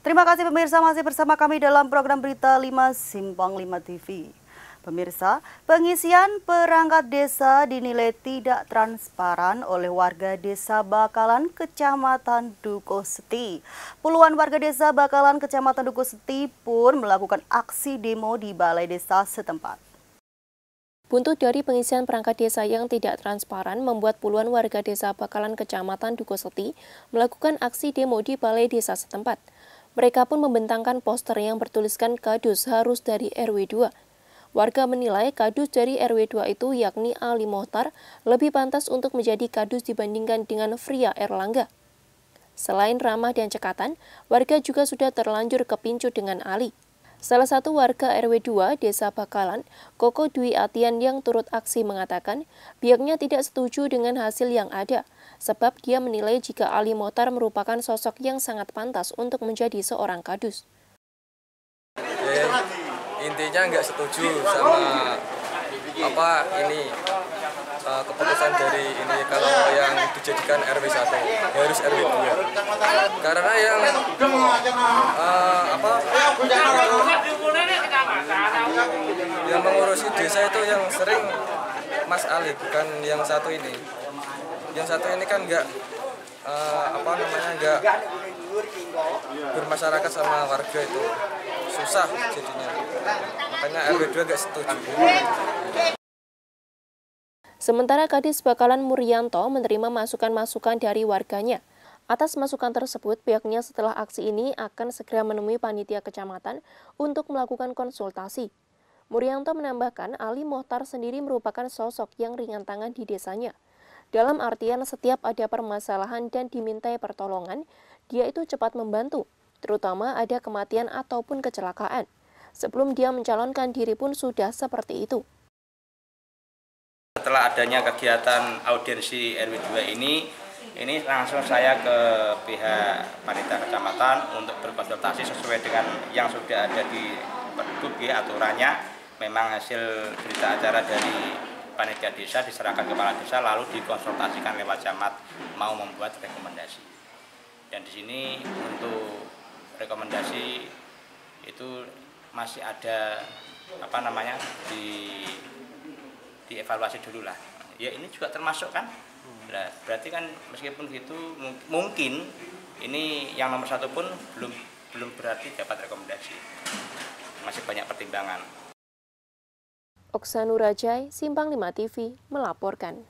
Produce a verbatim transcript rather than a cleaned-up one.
Terima kasih pemirsa masih bersama kami dalam program Berita lima Simpang lima T V. Pemirsa, pengisian perangkat desa dinilai tidak transparan oleh warga desa Bakalan, Kecamatan Dukoseti. Puluhan warga desa Bakalan, Kecamatan Dukoseti pun melakukan aksi demo di balai desa setempat. Buntut dari pengisian perangkat desa yang tidak transparan membuat puluhan warga desa Bakalan, Kecamatan Dukoseti melakukan aksi demo di balai desa setempat. Mereka pun membentangkan poster yang bertuliskan kadus harus dari R W dua. Warga menilai kadus dari R W dua itu yakni Ali Mohtar lebih pantas untuk menjadi kadus dibandingkan dengan Fria Erlangga. Selain ramah dan cekatan, warga juga sudah terlanjur kepincut dengan Ali. Salah satu warga R W dua Desa Bakalan, Koko Dwi Atian yang turut aksi mengatakan pihaknya tidak setuju dengan hasil yang ada, sebab dia menilai jika Ali Mohtar merupakan sosok yang sangat pantas untuk menjadi seorang kadus. Eh, intinya nggak setuju sama apa ini uh, keputusan dari ini kalau yang dijadikan R W satu harus R W dua karena yang uh, apa yang mengurusi desa itu yang sering Mas Ali, bukan yang satu ini. Yang satu ini kan nggak uh, apa namanya nggak bermasyarakat sama warga, itu susah jadinya, makanya R W dua nggak setuju. Sementara Kadis Bakalan Muryanto menerima masukan-masukan dari warganya. Atas masukan tersebut, pihaknya setelah aksi ini akan segera menemui panitia kecamatan untuk melakukan konsultasi. Muryanto menambahkan Ali Mohtar sendiri merupakan sosok yang ringan tangan di desanya. Dalam artian setiap ada permasalahan dan dimintai pertolongan, dia itu cepat membantu, terutama ada kematian ataupun kecelakaan. Sebelum dia mencalonkan diri pun sudah seperti itu. Setelah adanya kegiatan audiensi R W dua ini, ini langsung saya ke pihak panitia kecamatan untuk berkonsultasi sesuai dengan yang sudah ada di Pergub ya, aturannya. Memang hasil berita acara dari panitia desa diserahkan ke kepala desa, lalu dikonsultasikan lewat camat mau membuat rekomendasi. Dan di sini untuk rekomendasi itu masih ada apa namanya di dievaluasi dulu lah. Ya ini juga termasuk kan. Nah, berarti kan meskipun gitu mungkin ini yang nomor satu pun belum belum berarti dapat rekomendasi. Masih banyak pertimbangan. Oksanurajai, Simpang lima T V melaporkan.